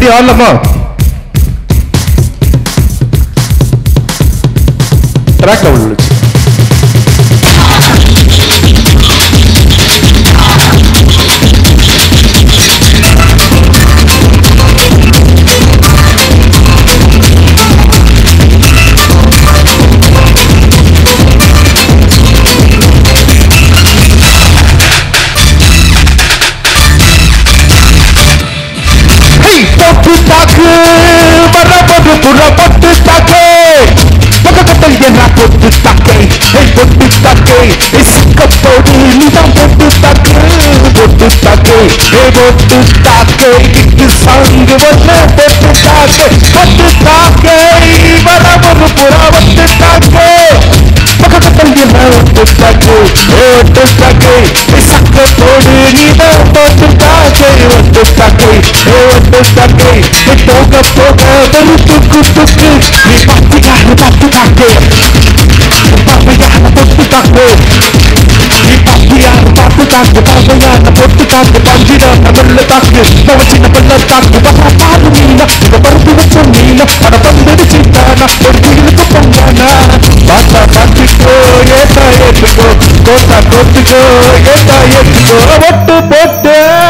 Ready ஆடலாமா? ட்ராக்ல விழுச்சு. தாக்கு வரப்பது புறப்பட்டு தாக்கே பக்கத்தில் என்ன பொட்டு தாக்கே பொட்டு தாக்கே சிக்கப்போடு நீதான் பொட்டு தாக்கு பொட்டு தாக்கே பொட்டு தாக்கே இது சாங்கு வந்த பொட்டு தாக்கே பொட்டு தாக்கே வரப்பது புறப்பட்டு தாக்கே பக்கத்தில் என்ன பொட்டு தாக்கே பொட்டு தாக்கே சிக்கப்போடு நீதான் பொட்டு தாக்கே பொட்டு தாக்கே பொட்டு தாக்கே போக போக வெறு துக்கு துக்கு நீ பத்தியான பத்து தாக்கு பாப்பையான பொட்டு தாக்கு நீ பத்தியான பத்து தாக்கு பாப்பையான பொட்டு தாக்கு பஞ்சிடான வெள்ள தாக்கு பவச்சின வெள்ள தாக்கு பசா பாரு மீனா இவ பருத்து வச்ச மீனா அட பந்தடி சித்தானா ஒரு குயிலுக்கு பொங்கானா பாத்தா பாத்துக்கோ ஏத்தா ஏத்துக்கோ கோத்தா கோத்துக்கோ ஏத்தா ஏத்துக்கோ ஒட்டு போட்டு